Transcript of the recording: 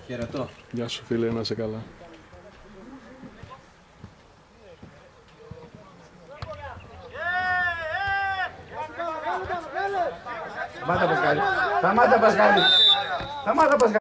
Χαιρετώ. Γεια σου φίλε, να είσαι καλά. Σταμάτα Πασκάλη. Σταμάτα Πασκάλη. Σταμάτα Πασκάλη.